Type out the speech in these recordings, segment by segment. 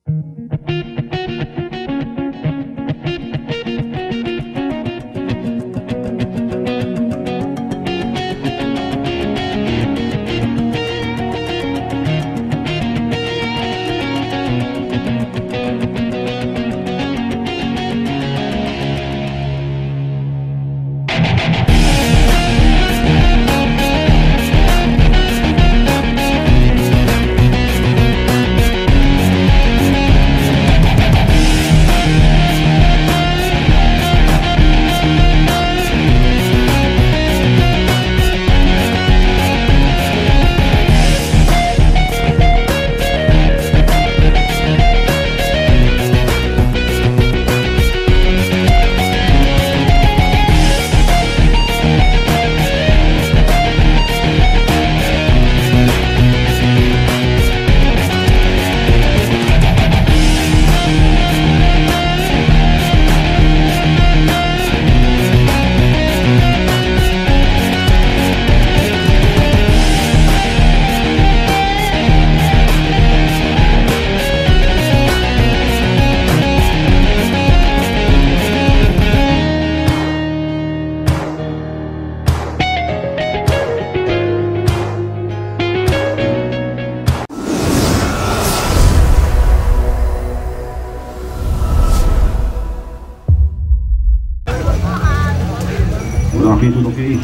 Tudo ok?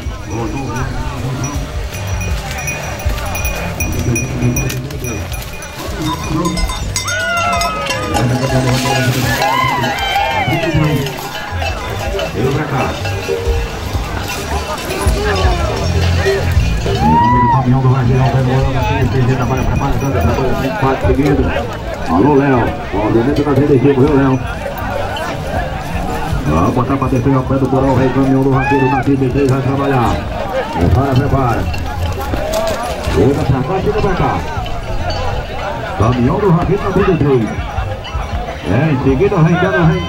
Eu pra cá. O caminhão do Rangel vai morando aqui, PG trabalha pra mais, trabalha 24 seguidos. Alô, Léo, movimento da CDG, morreu, Léo. Vamos botar pra descer ao pé do porão, rei caminhão do Raqueiro na 33 vai trabalhar. Prepara. Chega pra cá, chega pra cá. Caminhão do Raqueiro na 33. Em seguida, o rei dando rei.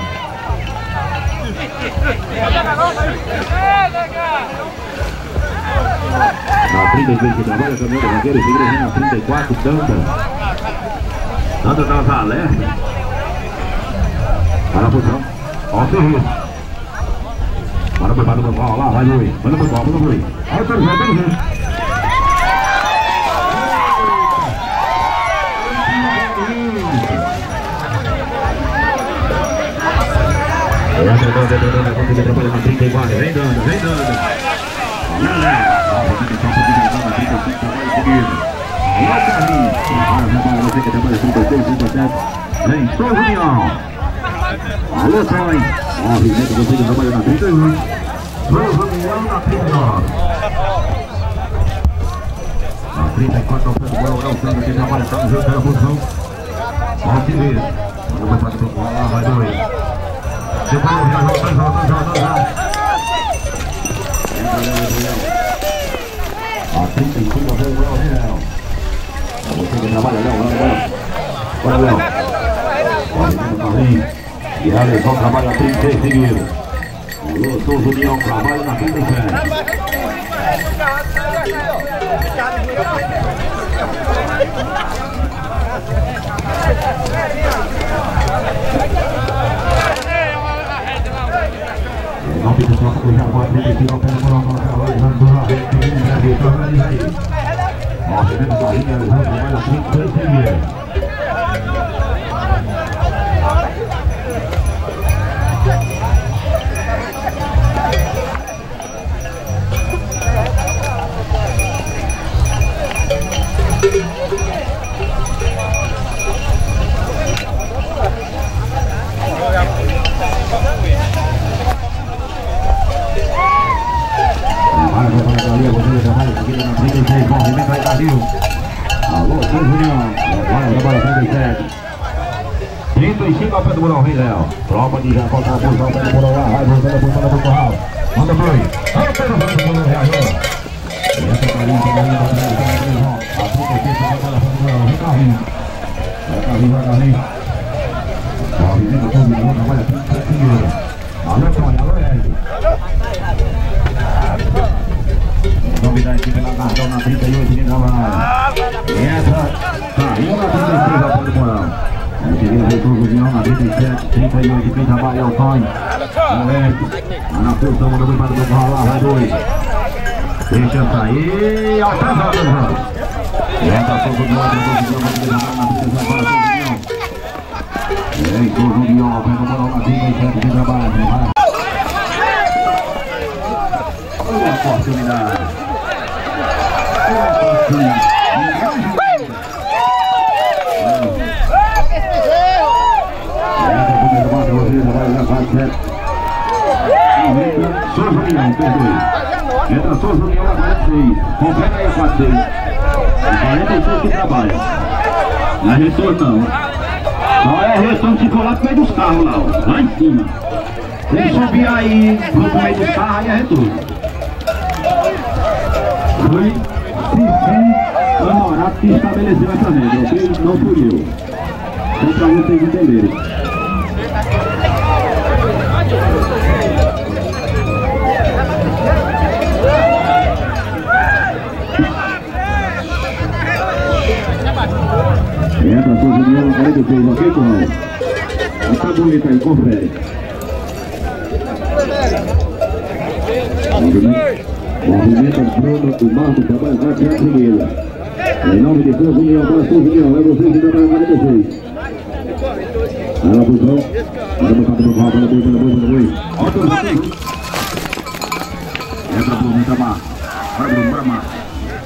Na 33 que trabalha, caminhão do Raqueiro, em seguida na 34, Danda das alertas. Para a posição. Ó o serviço. Bora pro lado do pau, lá, vai Luiz. Manda pro pau, Luiz. Olha o terceiro. Conseguiu trabalhar na 34, vem dando. Olha lá. Na 35, trabalho seguido. Olha o Carlinhos. Você que trabalha 36, 37. Vem, Souza União. Alô, Troy. Movimento, você que trabalha na 31. Souza União na 39. Na 34, ao pé do gol, é o Sandro que trabalha, tá no jogo, tá na posição. Ó, se vê. Vamos para o gol, lá, vai dois. Depois o Real, vai. A 35, ao pé do gol, Real. Você que trabalha, Léo. Bora, Léo. Movimento, Carlinhos. E a Lesão trabalha na 36 seguidos. O Souza União trabalha na 37. Não fica só com o Jaguar 35 ao pé do Morão, organiza aí. Movimento da linha, Lesão trabalha na 36 seguidos. Alô, Souza União. Trabalha 37. 35 ao pé do Morão, Rei Léo. Tropa de Jacó, tá buscando ao pé do Morão lá. Vai voltando pro corral. Manda Brui. Olha o pé do Morão, reagiu. Essa carinha tá ganhando a 33, ó. A 36 vai para o Morão. Vem Carlinhos. Vai Carlinhos. Ó, menino, todo mundo trabalha 37 seguidos. Alô, Tony, alô, Ed. Novidade aqui pela Gardão na 38 de trabalho. E essa caiu na 36 ao pé do Morão. Seguida voltou o Julião, na 37, 38, quem trabalha é o Tonho. Moleque, na posição, manda bem para o Bruno lá, vai dois. Deixa sair, atrasado, Bruno. Entra a Souza Guião, na posição para o Julião. Entrou o Julião, pega o moral na 37, quem trabalha. Uma oportunidade. Souza União, perdoe. Entra Souza União na 46. Confere aí a 46. 46 que trabalha. Não é retorno não. Não é retorno se for lá pro meio dos carros lá, ó. Lá em cima. Se subir aí pro meio dos carros, aí é retorno. Foi Cici Honorato que estabeleceu essa regra, ok? Não fui eu. Então pra vocês entenderem. Entra a sua Julião na 46, ok, Corral? Tá bonito aí, confere. Movimenta Bruno, o Marco trabalha na primeira. Em nome de Souza União, para Souza União, é vocês que trabalham na 46. Vai lá, Busão. Vai botar pro Corral, para boi. Olha o Bruno. Entra Bruno, entra Marco. Vai, Bruno, vai, Marco.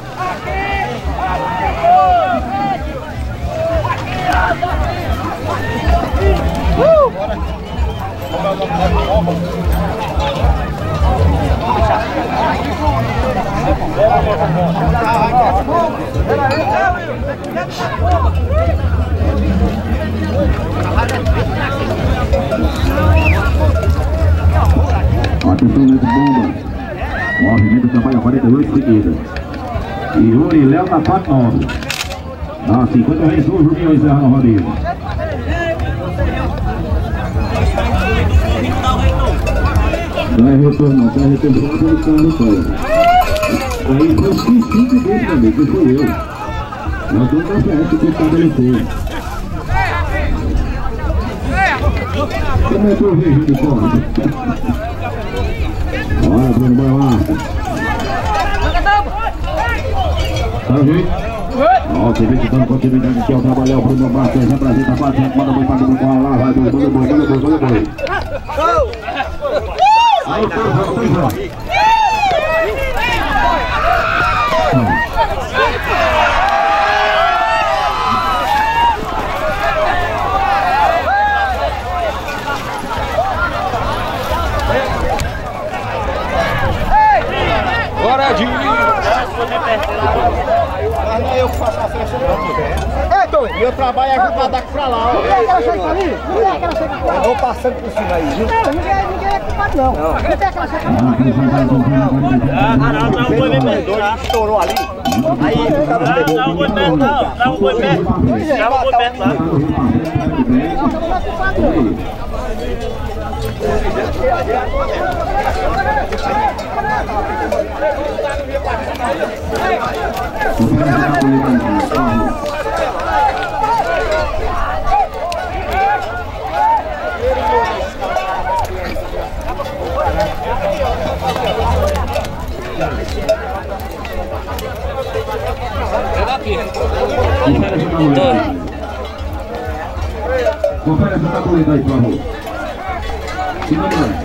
Atenção nessa bomba. Movimento trabalha 48 seguida. E Yuri Léo na 49. Ah, 50 vezes o Juninho encerra no rodízio. Não é retorno não, tá retorno pelo carro só. Aí foi o Cici dele também, que foi eu. Nós vamos dar festa que estabeleceu. Como é que eu vejo de fora? Olha, Bruno, vai lá. Tá vendo? Ó, você vê que dando continuidade aqui ao trabalhar o Bruno Marques, representa a 400, manda boi para o Bruno lá, vai boi, manda boi. Aí o foi. Bora, Dinho! Não é eu que faço a festa, não. É, Tom, meu trabalho é ajudar daqui pra lá, ó. Não tem aquela chega ali? Não tem aquela chega ali? Eu vou passando por cima aí, viu? Ninguém é culpado, não. Não tem aquela chega ali? Não, dá um boi bem perto. Estourou ali. Aí o cara pegou. Dá um boi perto, não. Dá um boi perto. Dá um boi perto lá. Não é culpado, não. Confere essa tabuleta aí, por favor. Se não vai.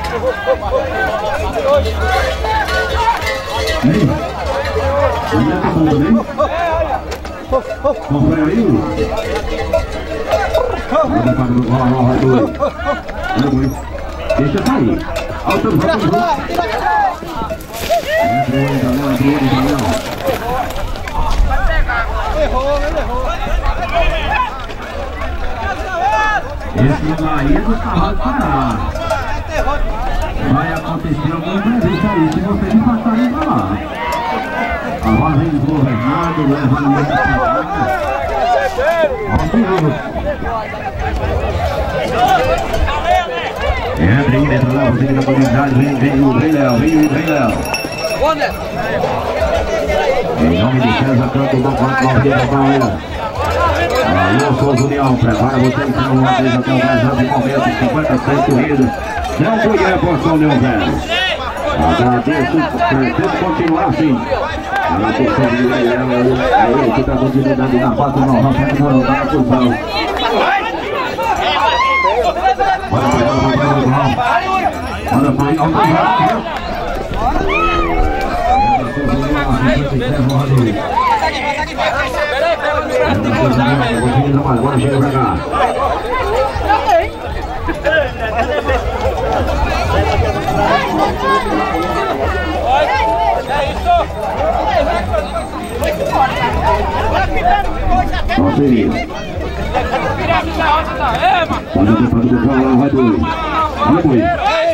Ei, ainda tá bom também? Confere aí, manda para o vai dois. Manda dois. Deixa sair. Autorizado. Entrou. Esse aí é do cavalo parar. Vai acontecer algum imprevisto aí se vocês não passarem pra lá. Cavalo vem desgovernado, levando muito cavalo. Entra aí dentro lá, você que tá com unidade, vem Léo. Em nome de César Canto, do Banco Aldeia da Bahia. Alô, Souza União, prepara você que tem uma vez até o 10 anos de momento, 56 corridas. Não foi a posição Leão Velho. Agradeço, pretendo continuar assim. A posição de Leão, ele que está continuando na 4 não, Rafael Moura, na posição. Manda foi, agora chega pra cá. Pode deixar lá, vai dois. Vai dois.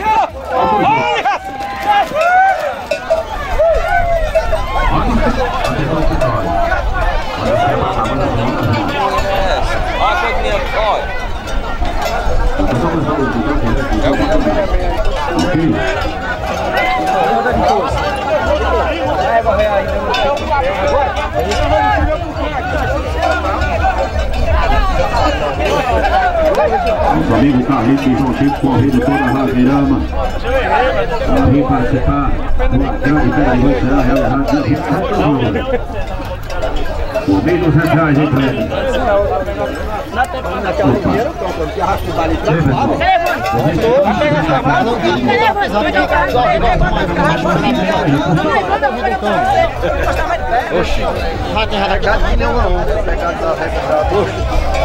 Nosso amigo Carlinhos e João Chico correndo toda a Ravirama. Para vir participar do grande pela será realizado por R$ 1.200 em prêmio. Oxi,